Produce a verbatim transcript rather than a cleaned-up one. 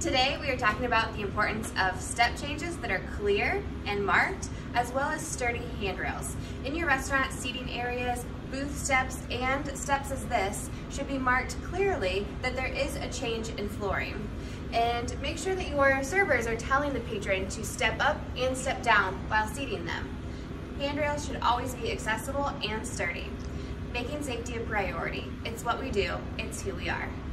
Today we are talking about the importance of step changes that are clear and marked, as well as sturdy handrails. In your restaurant seating areas, booth steps and steps as this should be marked clearly that there is a change in flooring. And make sure that your servers are telling the patron to step up and step down while seating them. Handrails should always be accessible and sturdy. Making safety a priority. It's what we do, it's who we are.